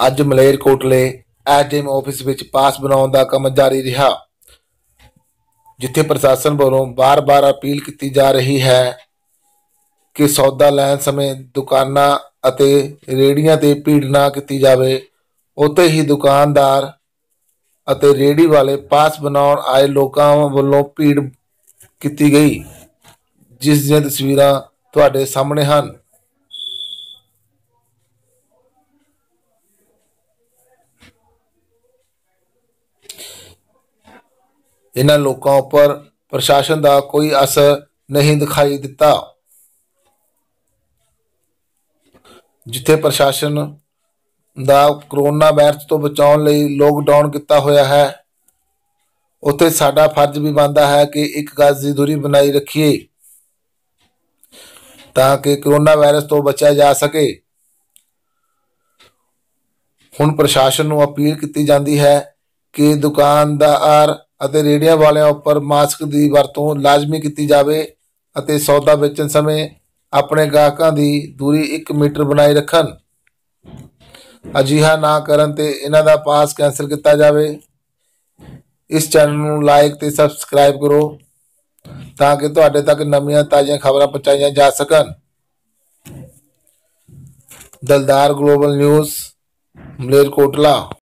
ਅੱਜ ਮਲੇਰਕੋਟਲੇ SDM office ਵਿੱਚ ਪਾਸ ਬਣਾਉਣ ਦਾ ਕੰਮ ਜਾਰੀ ਰਿਹਾ, ਜਿੱਥੇ ਪ੍ਰਸ਼ਾਸਨ ਵੱਲੋਂ ਬਾਰ-ਬਾਰ ਅਪੀਲ ਕੀਤੀ ਜਾ ਰਹੀ ਹੈ ਕਿ ਸੌਦਾ ਲੈਣ ਸਮੇਂ ਦੁਕਾਨਾਂ ਅਤੇ ਰੇਹੜੀਆਂ 'ਤੇ ਭੀੜ ਨਾ ਕੀਤੀ ਜਾਵੇ। ਉੱਥੇ ਹੀ ਦੁਕਾਨਦਾਰ ਅਤੇ ਰੇਹੜੀ ਵਾਲੇ ਪਾਸ ਬਣਾਉਣ ਆਏ ਲੋਕਾਂ ਵੱਲੋਂ ਭੀੜ ਕੀਤੀ ਗਈ, ਜਿਸ ਦੀਆਂ ਤਸਵੀਰਾਂ ਤੁਹਾਡੇ ਸਾਹਮਣੇ ਹਨ। ਇਹਨਾਂ ਲੋਕਾਂ ਉੱਪਰ ਪ੍ਰਸ਼ਾਸਨ ਦਾ ਕੋਈ ਅਸਰ ਨਹੀਂ ਦਿਖਾਈ ਦਿੱਤਾ। ਜਿੱਥੇ ਪ੍ਰਸ਼ਾਸਨ ਦਾ ਕਰੋਨਾ ਵਾਇਰਸ ਤੋਂ ਬਚਾਉਣ ਲਈ ਲੋਕਡਾਊਨ ਕੀਤਾ ਹੋਇਆ ਹੈ, ਉੱਥੇ ਸਾਡਾ ਫਰਜ਼ ਵੀ ਬਣਦਾ ਹੈ ਕਿ 1 ਗਜ਼ ਦੀ ਦੂਰੀ ਬਣਾਈ ਰੱਖੀਏ ਤਾਂ ਕਿ ਕਰੋਨਾ ਵਾਇਰਸ ਤੋਂ ਬਚਿਆ ਜਾ ਸਕੇ। ਹੁਣ ਪ੍ਰਸ਼ਾਸਨ ਨੂੰ ਅਪੀਲ ਕੀਤੀ ਜਾਂਦੀ ਹੈ ਕਿ ਦੁਕਾਨਦਾਰ ਅਤੇ ਰੇਹੜੀਆਂ ਵਾਲਿਆਂ ਉੱਪਰ ਮਾਸਕ ਦੀ ਵਰਤੋਂ ਲਾਜ਼ਮੀ ਕੀਤੀ ਜਾਵੇ ਅਤੇ ਸੌਦਾ ਵੇਚਣ ਸਮੇਂ ਆਪਣੇ ਗਾਹਕਾਂ ਦੀ ਦੂਰੀ 1 ਮੀਟਰ ਬਣਾਈ ਰੱਖਣ। ਅਜਿਹਾ ਨਾ ਕਰਨ ਤੇ ਇਹਨਾਂ ਦਾ ਪਾਸ ਕੈਂਸਲ ਕੀਤਾ ਜਾਵੇ। ਇਸ ਚੈਨਲ ਨੂੰ ਲਾਈਕ ਤੇ ਸਬਸਕ੍ਰਾਈਬ ਕਰੋ ਤਾਂ ਕਿ ਤੁਹਾਡੇ ਤੱਕ ਨਵੀਆਂ ਤਾਜ਼ੀਆਂ ਖਬਰਾਂ ਪਹੁੰਚਾਈਆਂ ਜਾ ਸਕਣ। Dildar global news, Malerkotla.